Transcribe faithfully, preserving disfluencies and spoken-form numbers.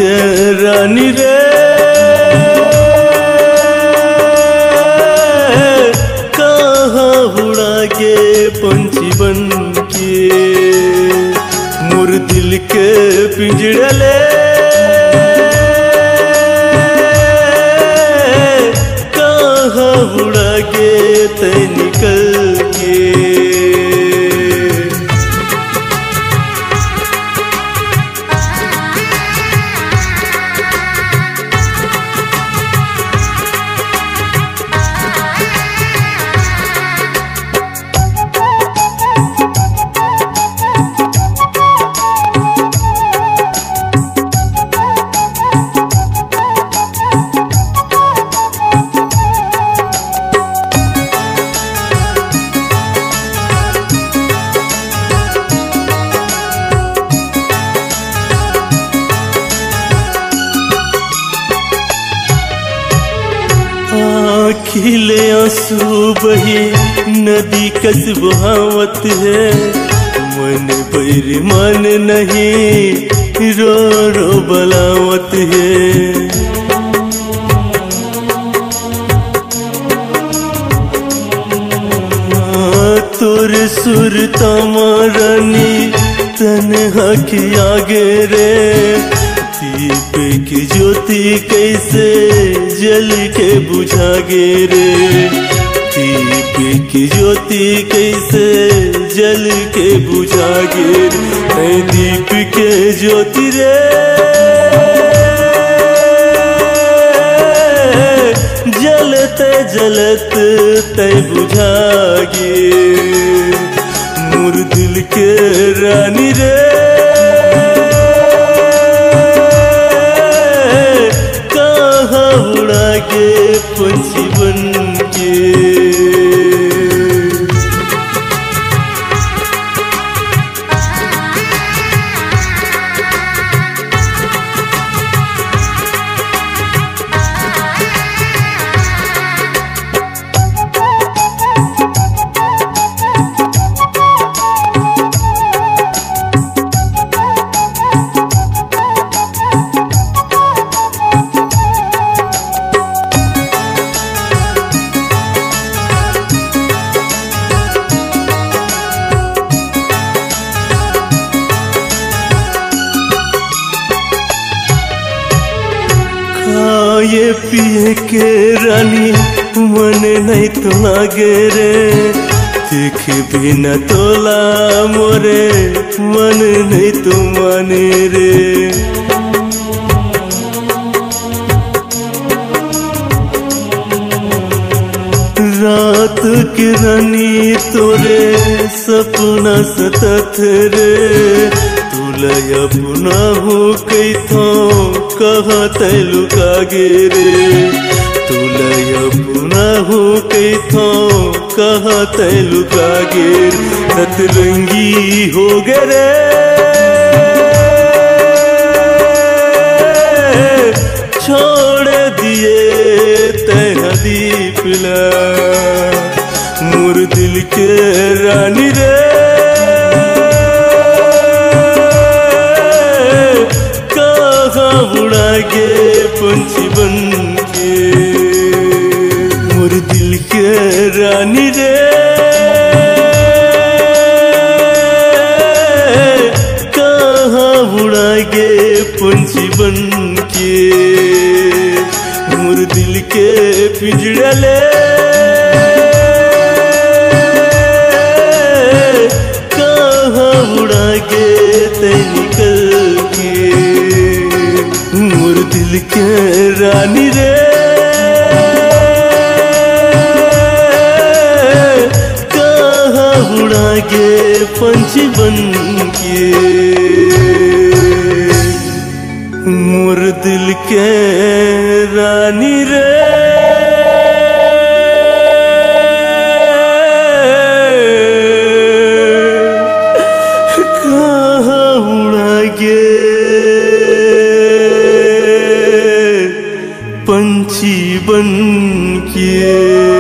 के रानी रे कहाँ उड़ा के पंछी बन के मोर दिल के पिंजड़े ले कहाँ उड़ा के ते निकल के। खिले आंसू बही नदी कस बहावत है मन पर मन नहीं रो रो बलावत है। तोर सुर तमारानी तन्हा की आगे रे दीप की ज्योति कैसे जल के बुझागे रे दीप की ज्योति कैसे जल के बुझागे रे दीप के ज्योति रे जलते जलत ते बुझागे मोर दिल के रानी रे के पंछी बन के। ये पिए के रानी मन नहीं तो लागे रे देखे बिना तोला मोरे मन नहीं तो माने रे। रात के रानी तोरे सपना सतत रे तुलय अपना हो कई थो कहाँ तय लुकागे रे तुलय अपना हो कई थो कहाँ तय लुकागे सतरंगी हो गए रे छोड़ दिए तेरा दीपला मोर दिल के रानी रे उड़ा के पंछी बन के मोर दिल के रानी रे कहाँ उड़ा के पंछी बन के मोर दिल के पिंजड़े ले कहाँ उड़ा के ते निकल के मोर दिल के रानी रे कहाँ उड़ा के पंछी बन के मोर दिल के रानी रे कहाँ उड़ा के पंछी बन के।